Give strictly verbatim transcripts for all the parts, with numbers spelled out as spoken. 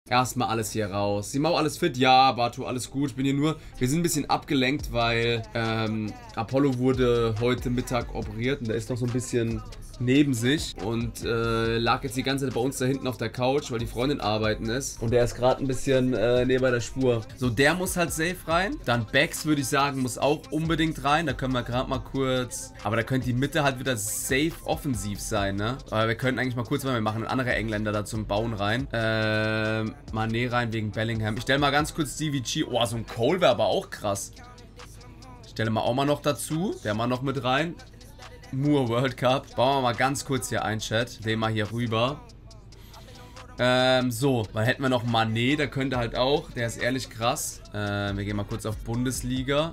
Erstmal alles hier raus. Simau, alles fit? Ja, Batu, alles gut. Ich bin hier nur... Wir sind ein bisschen abgelenkt, weil ähm, Apollo wurde heute Mittag operiert und der ist noch so ein bisschen neben sich und äh, lag jetzt die ganze Zeit bei uns da hinten auf der Couch, weil die Freundin arbeiten ist. Und der ist gerade ein bisschen äh, neben der Spur. So, der muss halt safe rein. Dann Bex, würde ich sagen, muss auch unbedingt rein. Da können wir gerade mal kurz... Aber da könnte die Mitte halt wieder safe offensiv sein, ne? Aber wir könnten eigentlich mal kurz, weil wir machen andere Engländer da zum Bauen rein. Ähm, Mané rein wegen Bellingham. Ich stelle mal ganz kurz D V G. Oh, so ein Cole wäre aber auch krass. Ich stelle mal auch mal noch dazu. Der mal noch mit rein. Moore World Cup. Bauen wir mal ganz kurz hier ein, Chat. Den mal hier rüber. Ähm, so. Dann hätten wir noch Mané. Der könnte halt auch. Der ist ehrlich krass. Ähm, wir gehen mal kurz auf Bundesliga.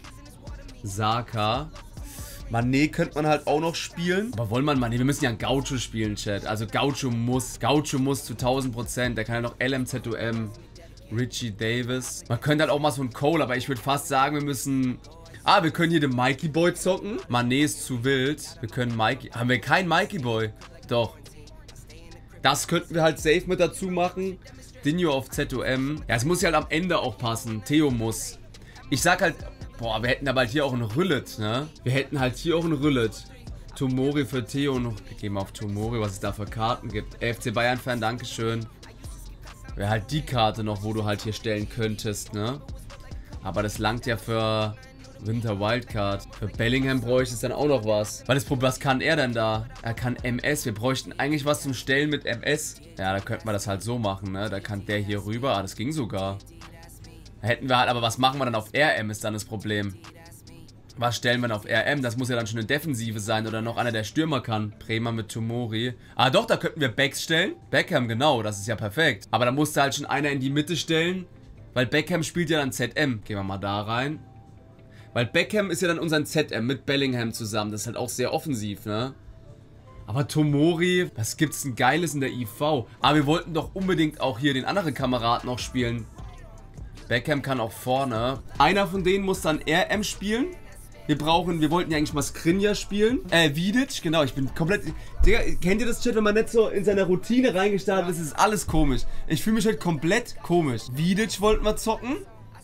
Saka. Mané könnte man halt auch noch spielen. Aber wollen wir Mané? Wir müssen ja einen Gaucho spielen, Chat. Also Gaucho muss. Gaucho muss zu tausend Prozent. Der kann ja noch L M Z O M. Richie Davis. Man könnte halt auch mal so einen Cole. Aber ich würde fast sagen, wir müssen... Ah, wir können hier den Mikey Boy zocken. Mané ist zu wild. Wir können Mikey... Haben wir keinen Mikey Boy? Doch. Das könnten wir halt safe mit dazu machen. Dinho auf Z O M. Ja, es muss ja halt am Ende auch passen. Theo muss. Ich sag halt... Boah, wir hätten aber halt hier auch einen Rüllet, ne? Wir hätten halt hier auch einen Rüllet. Tomori für Theo noch. Wir gehen mal auf Tomori, was es da für Karten gibt. F C Bayern-Fan, dankeschön. Wäre halt die Karte noch, wo du halt hier stellen könntest, ne? Aber das langt ja für... Winter Wildcard. Für Bellingham bräuchte es dann auch noch was. Weil das Problem, was kann er denn da? Er kann M S. Wir bräuchten eigentlich was zum Stellen mit M S. Ja, da könnten wir das halt so machen, ne? Da kann der hier rüber. Ah, das ging sogar. Da hätten wir halt, aber was machen wir dann auf R M ist dann das Problem. Was stellen wir dann auf R M? Das muss ja dann schon eine Defensive sein oder noch einer, der Stürmer kann. Bremer mit Tomori. Ah doch, da könnten wir Becks stellen. Beckham, genau. Das ist ja perfekt. Aber da musste halt schon einer in die Mitte stellen. Weil Beckham spielt ja dann Z M. Gehen wir mal da rein. Weil Beckham ist ja dann unser Z M mit Bellingham zusammen. Das ist halt auch sehr offensiv, ne? Aber Tomori, was gibt's denn Geiles in der I V? Aber wir wollten doch unbedingt auch hier den anderen Kameraden noch spielen. Beckham kann auch vorne. Einer von denen muss dann R M spielen. Wir brauchen, wir wollten ja eigentlich mal Skriniar spielen. Äh, Vidic, genau, ich bin komplett... Digga, kennt ihr das, Chat, wenn man nicht so in seiner Routine reingestartet ist, ist alles komisch. Ich fühle mich halt komplett komisch. Vidic wollten wir zocken.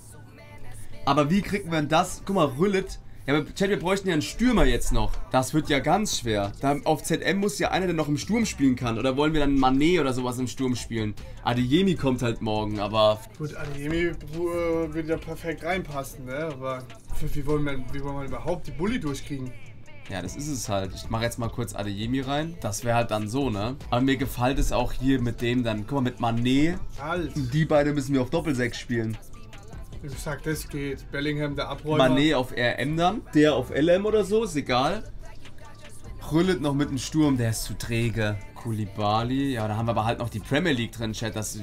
Aber wie kriegen wir denn das? Guck mal, Rüllet. Ja, aber Chat, wir bräuchten ja einen Stürmer jetzt noch. Das wird ja ganz schwer. Da auf Z M muss ja einer, der noch im Sturm spielen kann. Oder wollen wir dann Mané oder sowas im Sturm spielen? Adeyemi kommt halt morgen, aber... Gut, Adeyemi äh, würde ja perfekt reinpassen, ne? Aber wie wollen wir, wie wollen wir überhaupt die Bulli durchkriegen? Ja, das ist es halt. Ich mache jetzt mal kurz Adeyemi rein. Das wäre halt dann so, ne? Aber mir gefällt es auch hier mit dem dann... Guck mal, mit Mané. Halt. Die beiden müssen wir auf Doppelsechs spielen. Ich sag, das geht. Bellingham, der Abräumer. Mané auf R M dann. Der auf L M oder so, ist egal. Rüllet noch mit dem Sturm, der ist zu träge. Koulibaly. Ja, da haben wir aber halt noch die Premier League drin, Chat. Das,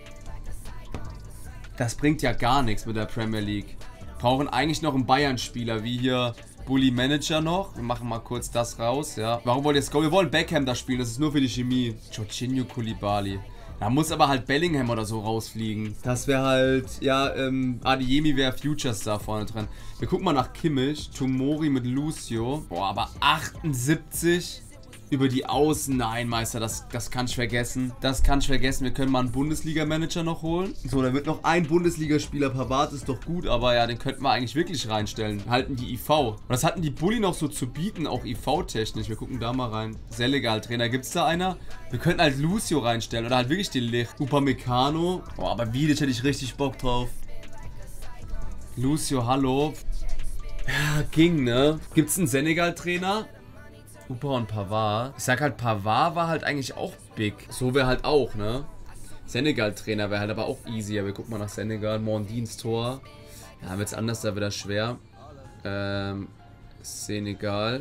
das bringt ja gar nichts mit der Premier League. Brauchen eigentlich noch einen Bayern-Spieler, wie hier Bully Manager noch. Wir machen mal kurz das raus, ja. Warum wollt ihr jetzt go? Wir wollen Beckham da spielen, das ist nur für die Chemie. Jorginho Koulibaly. Da muss aber halt Bellingham oder so rausfliegen. Das wäre halt, ja, ähm, Adeyemi wäre Futures da vorne drin. Wir gucken mal nach Kimmich. Tomori mit Lucio. Boah, aber achtundsiebzig über die Außen. Nein, Meister, das, das kann ich vergessen. Das kann ich vergessen. Wir können mal einen Bundesliga-Manager noch holen. So, da wird noch ein Bundesligaspieler. Pavard ist doch gut, aber ja, den könnten wir eigentlich wirklich reinstellen. Halten die I V. Und das hatten die Bulli noch so zu bieten, auch I V-technisch. Wir gucken da mal rein. Sehr legal, Trainer. Gibt's da einer? Wir könnten halt Lucio reinstellen oder halt wirklich den Licht. Upamecano. Boah, aber Vidic hätte ich richtig Bock drauf. Lucio, hallo. Ja, ging, ne? Gibt's einen Senegal-Trainer? Upa und Pavard. Ich sag halt, Pavard war halt eigentlich auch big. So wäre halt auch, ne? Senegal-Trainer wäre halt aber auch easier. Wir gucken mal nach Senegal. Mondins Tor. Ja, wird's anders, da wird das schwer. Ähm, Senegal.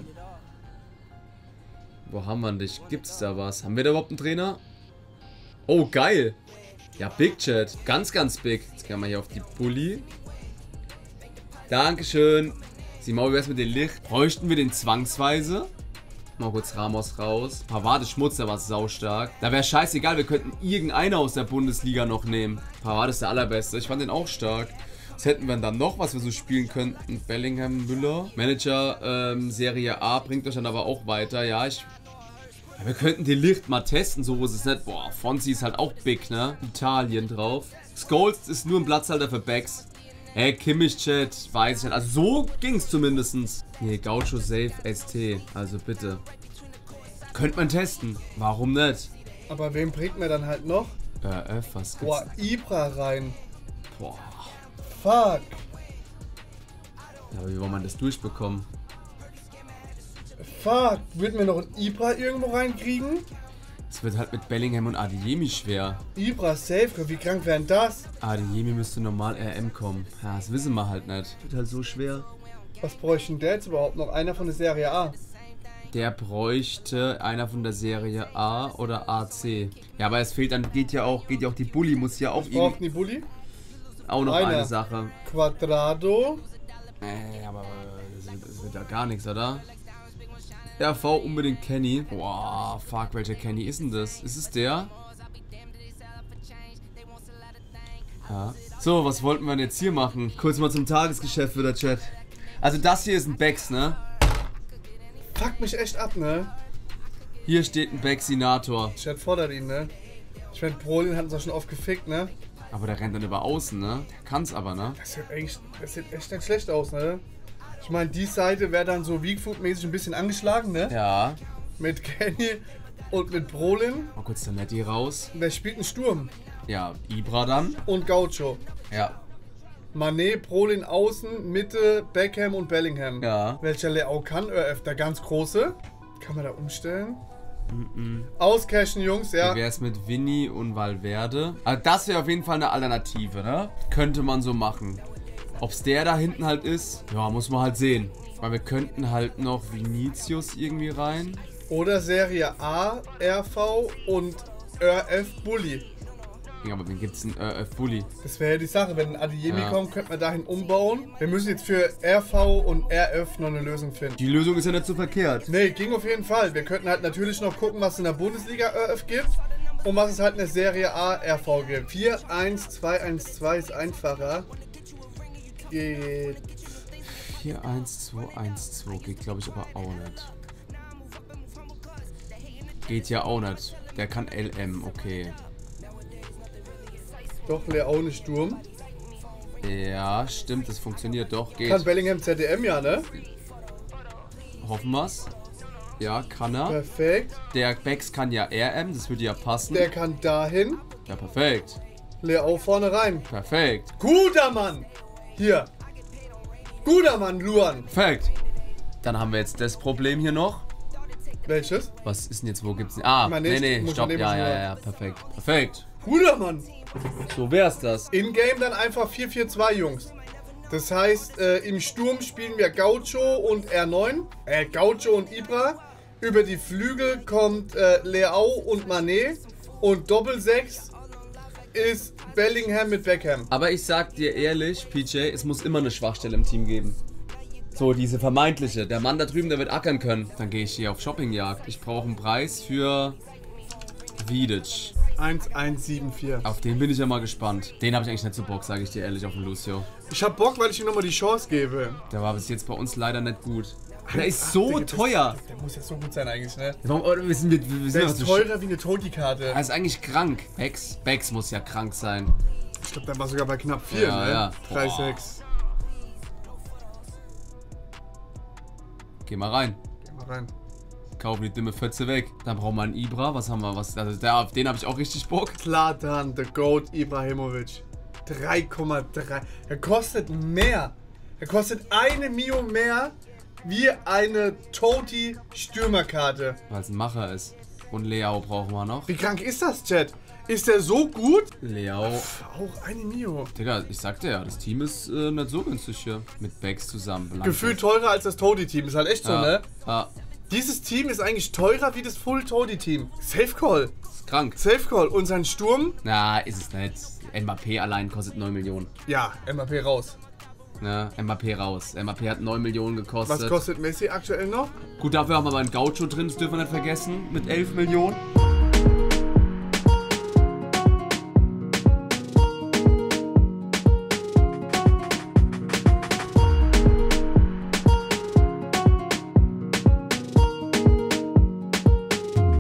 Wo haben wir dich? Gibt's da was? Haben wir da überhaupt einen Trainer? Oh, geil. Ja, Big Chat. Ganz, ganz big. Jetzt gehen wir hier auf die Bulli. Dankeschön. Sieh mal, wie wär's mit dem Licht? Bräuchten wir den zwangsweise? Mal kurz Ramos raus. Pavard ist Schmutz, der war saustark. Da wäre scheißegal, wir könnten irgendeiner aus der Bundesliga noch nehmen. Pavard ist der allerbeste. Ich fand den auch stark. Was hätten wir dann noch, was wir so spielen könnten? Bellingham, Müller. Manager, ähm, Serie A bringt euch dann aber auch weiter. Ja, ich Ja, wir könnten die Licht mal testen, so ist es nicht. Boah, Fonzie ist halt auch big, ne? Italien drauf. Scholes ist nur ein Platzhalter für Backs. Hey, Kimmich, Chat, weiß ich nicht. Also so ging's zumindestens. Nee, Gaucho Safe S T. Also bitte. Könnte man testen. Warum nicht? Aber wem bringt man dann halt noch? Äh, F, was gibt's? Boah, Ibra rein. Boah. Fuck. Ja, aber wie wollen wir das durchbekommen? Fuck. Würden wir noch einen Ibra irgendwo reinkriegen? Es wird halt mit Bellingham und Adeyemi schwer. Ibra safe, wie krank wären das? Adeyemi müsste normal R M kommen. Ja, das wissen wir halt nicht. Wird halt so schwer. Was bräuchte denn der jetzt überhaupt noch? Einer von der Serie A? Der bräuchte einer von der Serie A oder A C. Ja, aber es fehlt dann, geht ja auch, geht ja auch die Bulli, muss ja auch Was braucht die Bulli? Auch noch Einer. eine Sache. Quadrado. Äh, aber das wird, das wird ja gar nichts, oder? R V unbedingt Kenny. Boah, fuck, welcher Kenny ist denn das? Ist es der? Ja. So, was wollten wir denn jetzt hier machen? Kurz mal zum Tagesgeschäft wieder, Chat. Also das hier ist ein Becks, ne? Fuck mich echt ab, ne? Hier steht ein Becksinator. Chat fordert ihn, ne? Ich meine, Brolin hat uns auch schon oft gefickt, ne? Aber der rennt dann über außen, ne? Der kann's aber, ne? Das sieht, eigentlich, das sieht echt nicht schlecht aus, ne? Ich meine, die Seite wäre dann so Weakfoot-mäßig ein bisschen angeschlagen, ne? Ja. Mit Kenny und mit Brolin. Mal kurz der Netti raus. Wer spielt einen Sturm? Ja, Ibra dann. Und Gaucho. Ja. Mané, Brolin außen, Mitte, Beckham und Bellingham. Ja. Welcher Leao kann? Ö F, der ganz große. Kann man da umstellen? Mm-mm. Auscashen, Jungs, ja. Wie wär's mit Vinny und Valverde? Also das wäre auf jeden Fall eine Alternative, ne? Könnte man so machen. Ob's der da hinten halt ist, ja, muss man halt sehen. Weil wir könnten halt noch Vinicius irgendwie rein. Oder Serie A, R V und Ö F Bulli. Ja, aber wen gibt's denn Ö F Bulli? Das wäre ja die Sache, wenn ein Adeyemi Ja. kommt, könnte man dahin umbauen. Wir müssen jetzt für R V und R F noch eine Lösung finden. Die Lösung ist ja nicht so verkehrt. Nee, ging auf jeden Fall. Wir könnten halt natürlich noch gucken, was es in der Bundesliga Ö F gibt und was es halt in der Serie A R V gibt. vier eins zwei eins zwei ist einfacher. Geht. vier eins zwei eins zwei geht, glaube ich, aber auch nicht. Geht ja auch nicht. Der kann L M, okay. Doch, Leao nicht Sturm. Ja, stimmt, das funktioniert doch. Geht. Kann Bellingham Z D M, ja, ne? Hoffen wir's. Ja, kann er. Perfekt. Der Becks kann ja R M, das würde ja passen. Der kann dahin. Ja, perfekt. Leao vorne rein. Perfekt. Guter Mann! Hier. Guter Mann, Luan. Perfekt. Dann haben wir jetzt das Problem hier noch. Welches? Was ist denn jetzt, wo gibt's denn? Ah, Meine, nee, nee, muss stopp. man Ja, nehmen, ja, was ja, perfekt. Perfekt. Guter Mann. So wär's das. In-game dann einfach vier vier zwei, Jungs. Das heißt, äh, im Sturm spielen wir Gaucho und R neun. Äh, Gaucho und Ibra. Über die Flügel kommt äh, Leao und Mané. Und Doppel sechs ist Bellingham mit Beckham. Aber ich sag dir ehrlich, P J, es muss immer eine Schwachstelle im Team geben. So, diese vermeintliche. Der Mann da drüben, der wird ackern können. Dann gehe ich hier auf Shoppingjagd. Ich brauche einen Preis für Vidic. eins eins sieben vier. Auf den bin ich ja mal gespannt. Den habe ich eigentlich nicht so Bock, sage ich dir ehrlich, auf den Lucio. Ich hab Bock, weil ich ihm nochmal die Chance gebe. Der war bis jetzt bei uns leider nicht gut. Der ist so Digga, das- teuer. Der muss ja so gut sein eigentlich, ne? Warum, oh, wir sind, wir, wir sind Der einfach ist so teurer wie eine Toti-Karte. Er ist eigentlich krank. Bex, Bex muss ja krank sein. Ich glaube, der war sogar bei knapp vier, Ja, ne? ja. drei Boah. sechs. Geh mal rein. Geh mal rein. Kaufen die dumme Fötze weg. Dann brauchen wir einen Ibra. Was haben wir? Was? Also der, auf den habe ich auch richtig Bock. Zlatan, the Goat Ibrahimovic. drei Komma drei. Er kostet mehr. Er kostet eine Mio mehr wie eine Toti Stürmerkarte. Weil es ein Macher ist. Und Leao brauchen wir noch. Wie krank ist das, Chat? Ist der so gut? Leao. Pff, auch eine Mio. Digga, ich sagte ja, das Team ist äh, nicht so günstig hier. Mit Bex zusammen. Blanco. Gefühlt teurer als das Toti-Team. Ist halt echt so, ja. ne? Ja, Dieses Team ist eigentlich teurer wie das Full-Toti-Team. Safe Call. ist krank. Safe Call. Und sein Sturm? Na, ist es nicht. Mbappé allein kostet neun Millionen. Ja, M A P raus. Ne, Mbappé raus. Mbappé hat neun Millionen gekostet. Was kostet Messi aktuell noch? Gut, dafür haben wir aber einen Gaucho drin, das dürfen wir nicht vergessen. Mit elf Millionen.